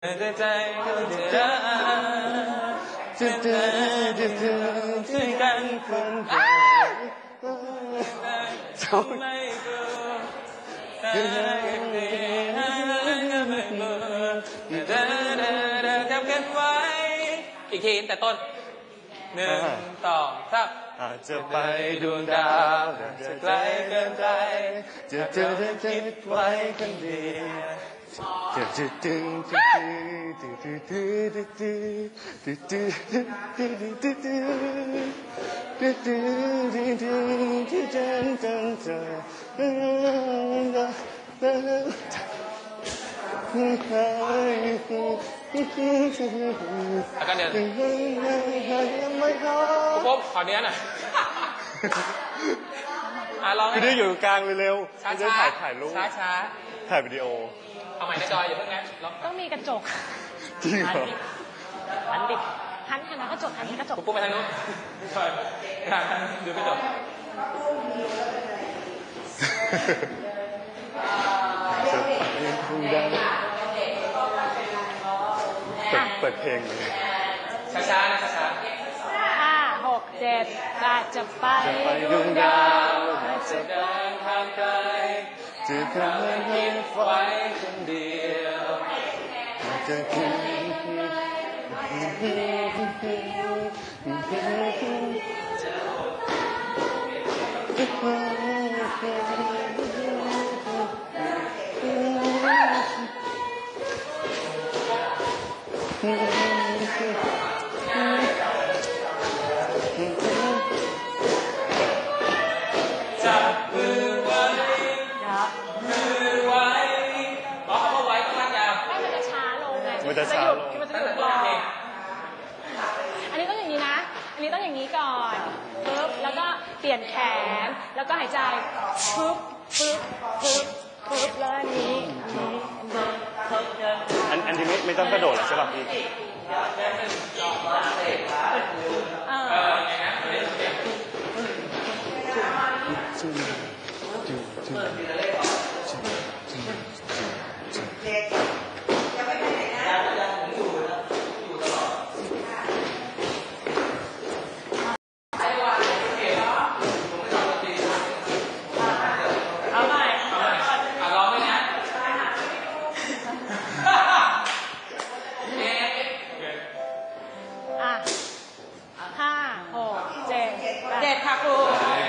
ใจจะช่วยกันคนเดียวไม่กลัวกับกันไว้อีกทีแต่ต้น1 2 3อาจจะไปดวงดาวจะไกลเกินไปจะคิดไว้คนเดียวแล้วก็เดี๋ยวปุ๊บขอเนี้ยหน่อยร้องให้ได้อยู่กลางเร็วๆจะถ่ายรูปช้าถ่ายวิดีโอเอาใหม่ในจอยอย่าเพิ่งนะต้องมีกระจกจริงเหรอหันดิหันกระจกหันกระจกปุ๊บไปทางนู้นจอยดูกระจกเปิดเพลงเลยช้าๆนะช้า 5 6 7ก็จะไปดวงดาวจะเดินทางไกลจะทำให้คิดไว้คนเดียวจะคิดจับมือไว้มือไว้บอกเขาไว้ต้องรักยาวไม่มันจะช้าลงไงมันจะช้าลงมันจะหยุดรออันนี้ต้องอย่างนี้นะอันนี้ต้องอย่างนี้ก่อนปึ๊บแล้วก็เปลี่ยนแขนแล้วก็หายใจปึ๊บแล้วอันนี้อันที่ไม่ต้องกระโดดหรอใช่ป่ะพี่ 7ค่ะครู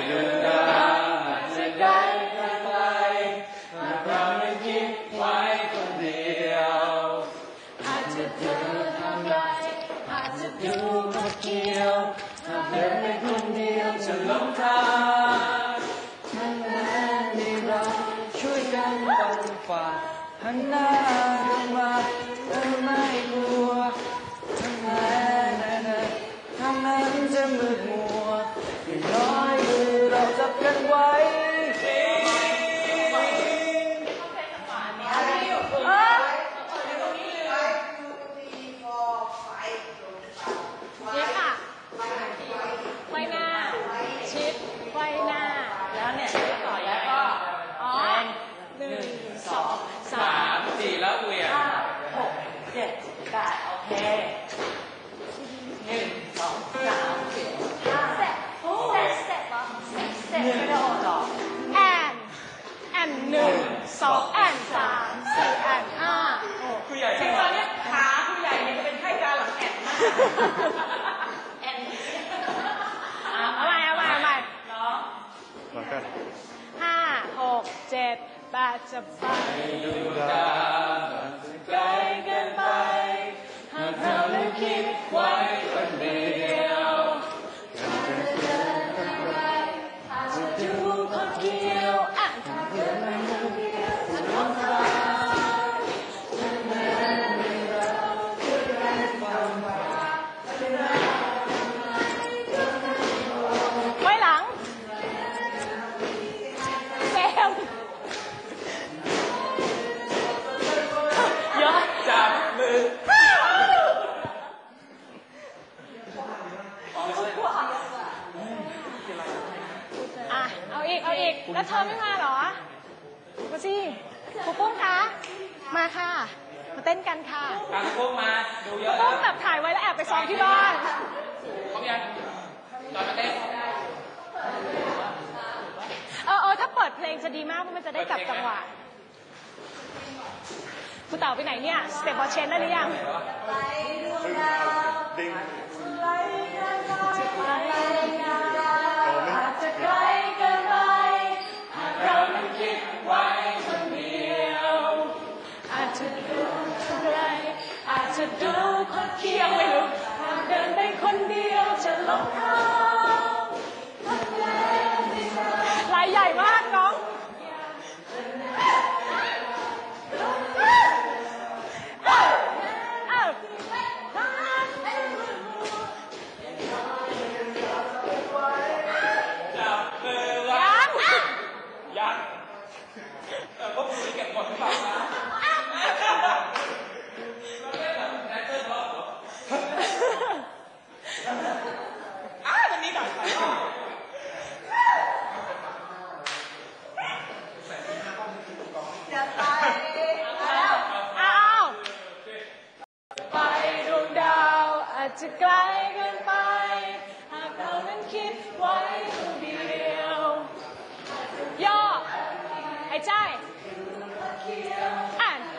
จะได้กันไปเราไม่คิดไว้คนเดียวอาจจะเดินทางไกลอาจจะดูโดดเดี่ยวถ้าเดินไปคนเดียวจะหลงทางถ้าแม้มีเราช่วยกันปันฝ่าหันหน้าเข้ามาไม่กลัวถ้าแม้ทางนั้นจะมืดมัวอย่างน้อยคือเราจับกันไว้นี่ค่ะไว้หน้าชิดไว้หน้าแล้วเนี่ยต่อแล้วก็1 2 3 4แล้วเหวี่ยง 5 6 7 8โอเค1 2 3 4 5เสร็จไม่ได้ออกหรอแอน1 2แอน3 4แอน5 ผู้ใหญ่ซึ่งตอนนี้ขาผู้ใหญ่เนี่ยจะเป็นไข้การหลังแอนมากแอนเอาใหม่เนาะ5 6 7 8จะไปดวงดาวไกลเกินไปหากเราไม่คิดไว้คนเดียวจะดูคนเดียวไว้หลังเฟมพี่พวกมาดูเยอะต้องแบบถ่ายไว้แล้วแอบไปซ้อมที่บ้านพร้อมยังตอนมาเต้นถ้าเปิดเพลงจะดีมากเพราะมันจะได้จับจังหวะคุณเต๋าไปไหนเนี่ยสเต็ปบอลเชนได้หรือยังอาจจะไกลเกินไปเราไม่คิดไว้คนเดียวอาจจะดูไกลอาจจะดูคนเคียงไม่รู้หากเดินไปคนเดียวจะหลงทางลายใหญ่มากน้องยังพวกคุณเก็บหมดหรือเปล่าตอนนี้ดังไปจะไปไปดวงดาวอาจจะไกลเกินไปหากเรานั้นคิดไว้คนเดียวย่อหายใจอ่าน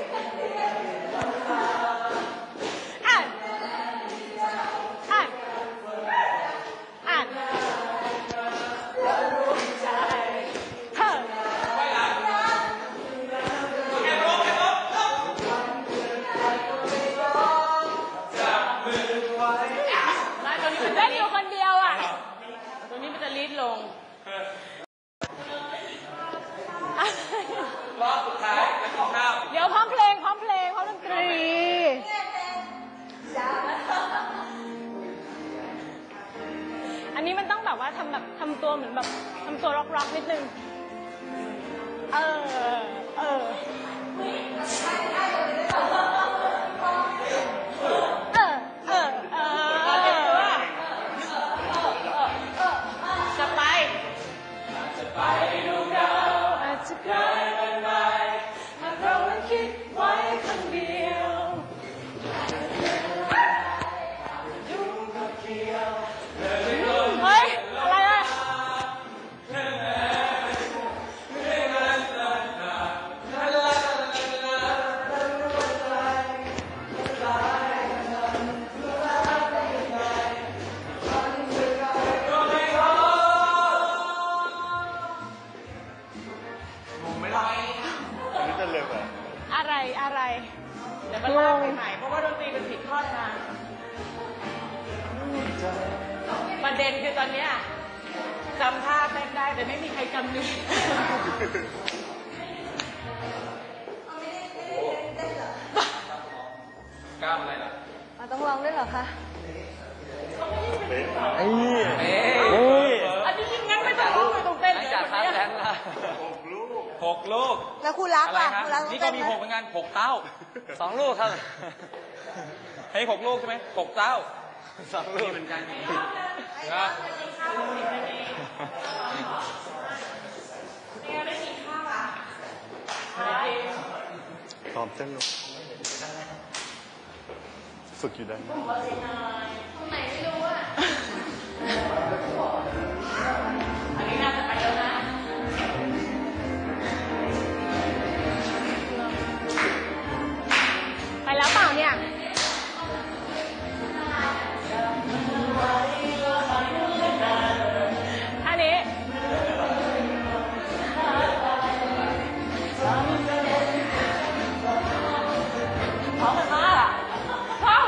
อ่านอ่านอ่านใจเฮ้เล่นอยู่คนเดียวอ่ะตรงนี้มันจะลีดลงรอบสุดท้ายแล้วกินข้าวเดี๋ยวพร้อมเพลงพร้อมดนตรี อันนี้มันต้องแบบว่าทำตัวเหมือนแบบทำตัวร็อกนิดนึงจะไปดูดาวอาจจะไกลเกินไปหากเรานั้นคิดไว้คนเดียวเฮ้ยอะไรอ่ะอะไรเดี๋ยวมันลากไปใหม่เพราะว่าดนตรีมันผิดทอดมาประเด็นคือตอนเนี้ยจำท่าเต้นได้แต่ไม่มีใครจำเนื้กล้ามอะไรล่ะต้องร้องด้วยเหรอคะอันนี้ยิ่งงั้นไม่ต้องร้องไม่ต้องเต้นจาก3 แสนละ6 ลูกแล้วคุณรักล่ะคุณรักนี่ก็มี6เหมือนกัน6 เต้า2 ลูกครับให้6 ลูกใช่ไหม6 เต้า2 ลูกเหมือนกันนะตอบเต้นลูกฝึกอยู่ได้ไหมไหนไม่รู้อ่ะอันนี้น่าจะไปแล้วนะไปแล้วเปล่าเนี่ยท่านี้พร้อมกันมากพร้อม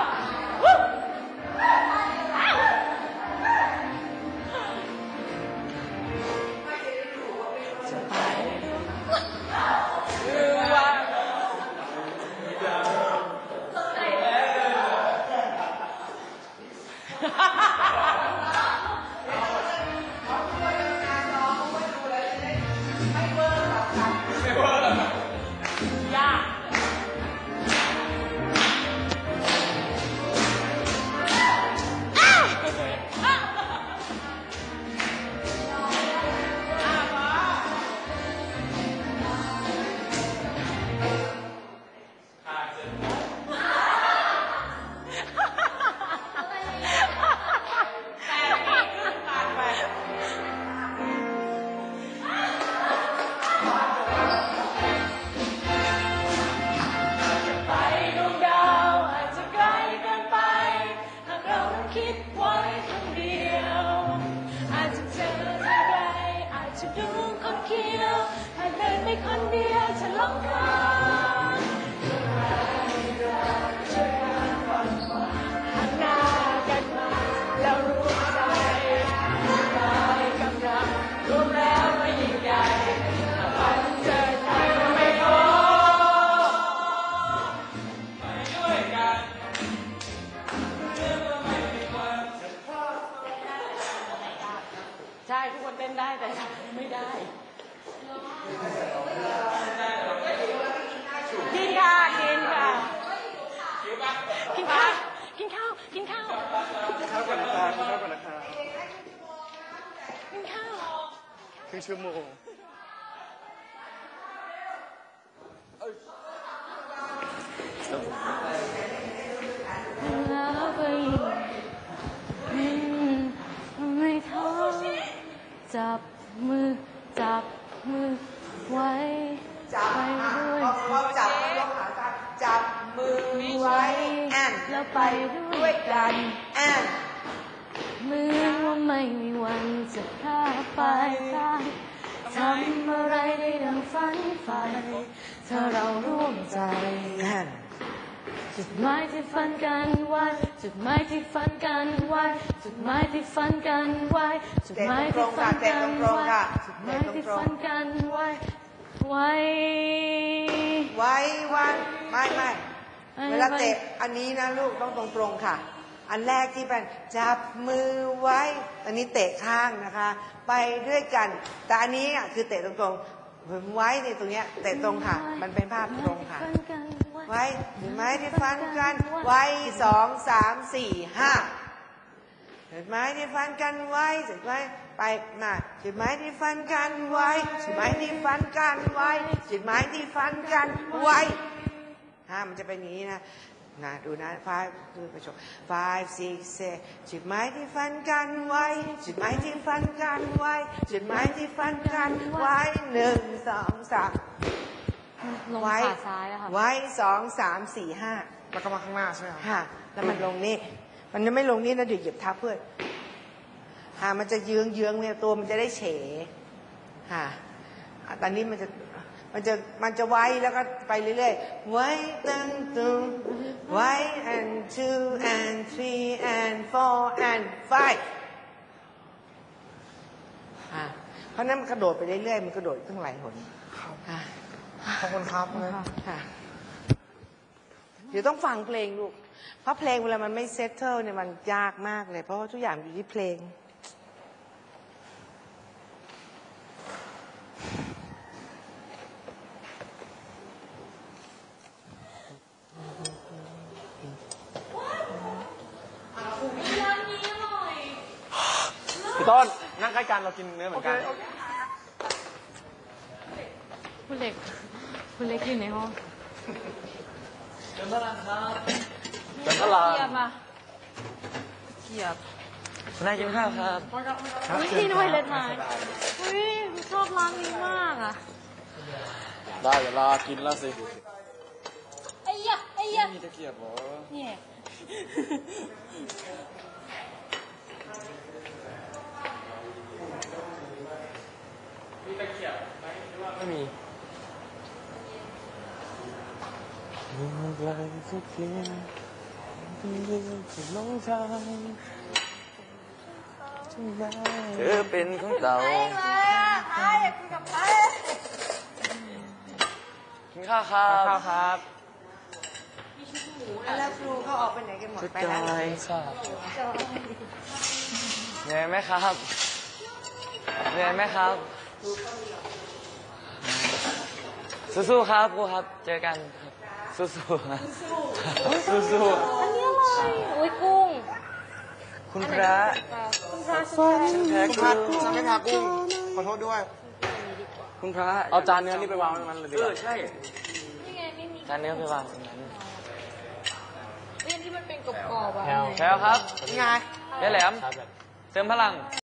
คนเดียวฉันหลงทางหันหน้ากันมาแล้วรู้ใจกายกำลังรวมแล้วไม่ยิ่งใหญ่ฝันเจอใครก็ไม่พอมาด้วยกันใช่ทุกคนเต้นได้แต่ไม่ได้กินค่ะกินค่ะกินข้าวกินข้าวกินข้าวข้าวก่อนนะคะข้าวก่อนนะคะกินข้าวครึ่งชั่วโมงแล้วก็ยิ่งไม่ท้อจับมือไว้ไปด้วยพอจับยกขากันจับมือไว้แอนแล้วไปด้วยกันแอนมือว่าไม่มีวันจะพลาดไปได้ทำอะไรได้ดังฝันใฝ่ถ้าเราร่วมใจแอนจุดหมายที่ฝันกันไว้จุดหมายที่ฝันกันไว้จุดหมายที่ฝันกันไว้จุดหมายที่ฝันกันไว้จุดหมายที่ฝันกันไว้ไว้วันไม่เวลาเตะอันนี้นะลูกต้องตรงๆค่ะ อันแรกที่เป็นจับมือไว้อันนี้เตะข้างนะคะ ไปด้วยกันแต่อันนี้คือเตะตรงๆไว้ในตรงเนี้ยเตะตรงค่ะ มันเป็นภาพตรงค่ะ ไว้จุดหมายที่ฝันกันไว้2 3 4 5จุดหมายที่ฝันกันไว้จุดหมายไปมาจุดหมายที่ฝันกันไว้จุดหมายที่ฝันกันไว้จุดหมายที่ฝันกันไว้มันจะเป็นอย่างนี้นะดูนะ5ดูประชม5 6 7จุดหมายที่ฝันกันไว้จุดหมายที่ฝันกันไว้จุดหมายที่ฝันกันไว้1 2 3 ลงขาซ้ายอะค่ะไว้2 3 4 5 แล้วก็มาข้างหน้าใช่ไหมครับค่ะแล้วมันลงนี่มันจะไม่ลงนี่นะเดี๋ยวเหยียบทับเพื่อนมันจะเยื้องเนี่ยตัวมันจะได้เฉตอนนี้มันจะไว้แล้วก็ไปเรื่อยๆไว้ตั้งตุ้งไว้ and 2 and 3 and 4 and 5เพราะนั้นมันกระโดดไปเรื่อยๆมันกระโดดตั้งหลายหนขอบคุณครับค่ะเดี๋ยวต้องฟังเพลงลูกเพราะเพลงเวลามันไม่เซตเทิลเนี่ยมันยากมากเลยเพราะว่าทุกอย่างอยู่ที่เพลงพี่ต้นนั่งใกล้กันเรากินเนื้อเหมือนกันคุณเล็กอยู่ในห้องเดินพลังครับเดินพลังเกียบอะเกียบคุณนายกินข้าวครับพี่น้อยเลยทายชอบร้านนี้มากอะได้เวลากินแล้วสิไอ้ยะมีตะเกียบเหรอเนี่ยมีตะเกียบไหมหรือว่าไม่มีไกลสักเพียงจะลงทางเธอเป็นของเรากินข้าวครับแล้วครูเขาออกไปไหนกันหมดไปแล้วเหนื่อยไหมครับสู้ๆครับครูครับเจอกันครับสู้ๆนะสู้ๆอันนี้อะไรอุ้ยกุ้งคุณพระฉันแพ้กุ้งฉันไม่ทากุ้งขอโทษด้วยคุณพระเอาจานเนื้อนี่ไปวางตรงนั้นเลยดีกว่าใช่นี่ไงไม่มีจานเนื้อไปวางตรงนั้นเรื่องที่มันเป็นกรอบๆอะแพลวครับไงแหลมเติมพลัง